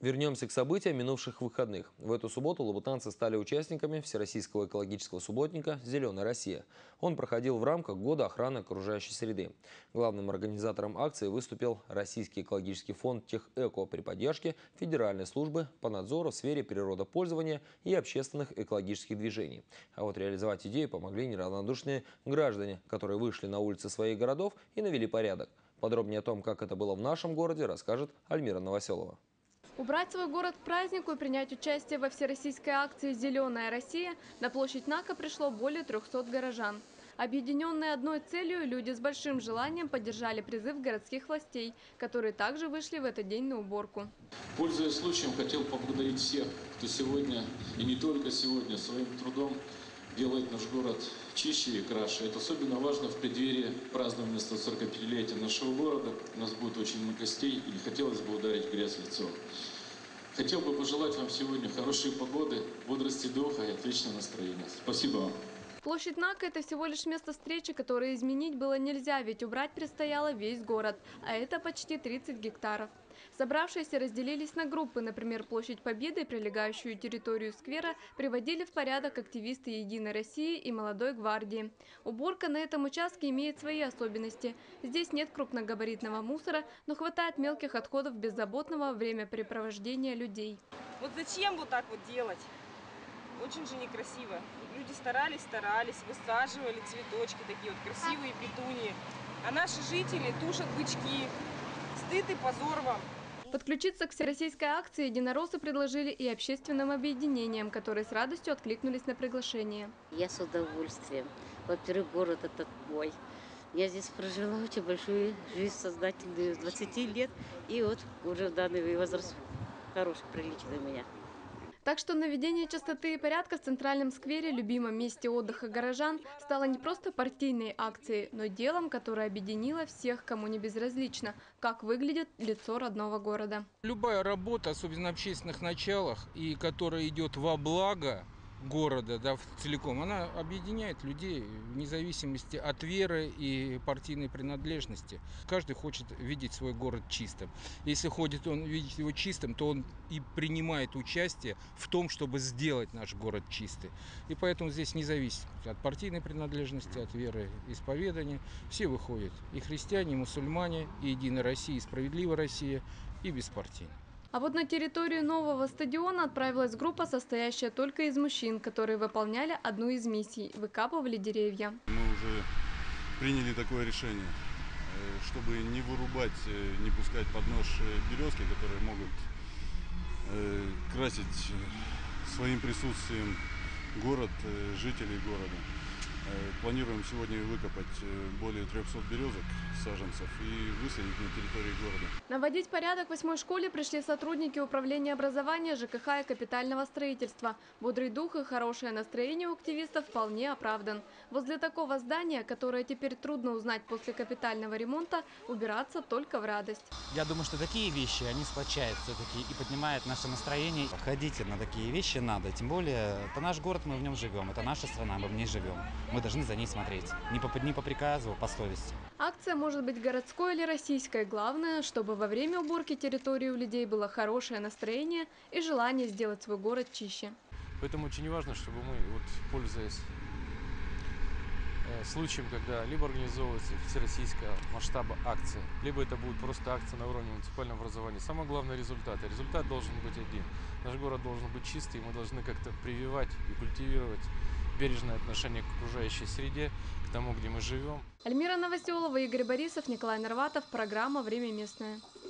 Вернемся к событиям минувших выходных. В эту субботу лабутанцы стали участниками Всероссийского экологического субботника «Зеленая Россия». Он проходил в рамках Года охраны окружающей среды. Главным организатором акции выступил Российский экологический фонд «Техэко» при поддержке Федеральной службы по надзору в сфере природопользования и общественных экологических движений. А вот реализовать идею помогли неравнодушные граждане, которые вышли на улицы своих городов и навели порядок. Подробнее о том, как это было в нашем городе, расскажет Альмира Новоселова. Убрать свой город к празднику и принять участие во всероссийской акции «Зеленая Россия» на площадь НАКа пришло более 300 горожан. Объединенные одной целью, люди с большим желанием поддержали призыв городских властей, которые также вышли в этот день на уборку. Пользуясь случаем, хотел поблагодарить всех, кто сегодня, и не только сегодня, своим трудом делает наш город чище и краше. Это особенно важно в преддверии празднования 145-летия нашего города. У нас будет очень много гостей, и не хотелось бы ударить в грязь лицом. Хотел бы пожелать вам сегодня хорошей погоды, бодрости духа и отличного настроения. Спасибо вам. Площадь НАКа – это всего лишь место встречи, которое изменить было нельзя, ведь убрать предстояло весь город, а это почти 30 гектаров. Собравшиеся разделились на группы, например, площадь Победы и прилегающую территорию сквера приводили в порядок активисты «Единой России» и «Молодой гвардии». Уборка на этом участке имеет свои особенности. Здесь нет крупногабаритного мусора, но хватает мелких отходов беззаботного времяпрепровождения людей. Вот зачем вот так вот делать? Очень же некрасиво. Люди старались, высаживали цветочки такие вот красивые, петунии. А наши жители тушат бычки. Стыд и позор вам. Подключиться к всероссийской акции единороссы предложили и общественным объединениям, которые с радостью откликнулись на приглашение. Я с удовольствием. Во-первых, город этот мой. Я здесь прожила очень большую жизнь сознательную, с 20 лет. И вот уже в данный возраст хороший, приличный у меня. Так что наведение чистоты и порядка в центральном сквере, любимом месте отдыха горожан, стало не просто партийной акцией, но делом, которое объединило всех, кому не безразлично, как выглядит лицо родного города. Любая работа, особенно на общественных началах, и которая идет во благо города, да, целиком, она объединяет людей вне зависимости от веры и партийной принадлежности. Каждый хочет видеть свой город чистым. Если хочет он видеть его чистым, то он и принимает участие в том, чтобы сделать наш город чистый. И поэтому здесь не зависит от партийной принадлежности, от веры, исповедания. Все выходят, и христиане, и мусульмане, и Единая Россия, и Справедливая Россия, и беспартийные. А вот на территорию нового стадиона отправилась группа, состоящая только из мужчин, которые выполняли одну из миссий – выкапывали деревья. Мы уже приняли такое решение, чтобы не вырубать, не пускать под нож березки, которые могут красить своим присутствием город, жителей города. Планируем сегодня выкопать более 300 березок, саженцев, и высадить на территории города. Наводить порядок в 8-й школе пришли сотрудники управления образования, ЖКХ и капитального строительства. Бодрый дух и хорошее настроение у активистов вполне оправдан. Возле такого здания, которое теперь трудно узнать после капитального ремонта, убираться только в радость. Я думаю, что такие вещи, они сплочают все-таки и поднимают наше настроение. Ходить на такие вещи надо, тем более, это наш город, мы в нем живем, это наша страна, мы в ней живем. Мы должны за ней смотреть. Не по приказу, по совести. Акция может быть городской или российской. Главное, чтобы во время уборки территории у людей было хорошее настроение и желание сделать свой город чище. Поэтому очень важно, чтобы мы, пользуясь случаем, когда либо организовывается всероссийского масштаба акция, либо это будет просто акция на уровне муниципального образования. Самое главное – результат. И результат должен быть один. Наш город должен быть чистый, и мы должны как-то прививать и культивировать бережное отношение к окружающей среде, к тому, где мы живем. Альмира Новоселова, Игорь Борисов, Николай Нарватов. Программа «Время местное».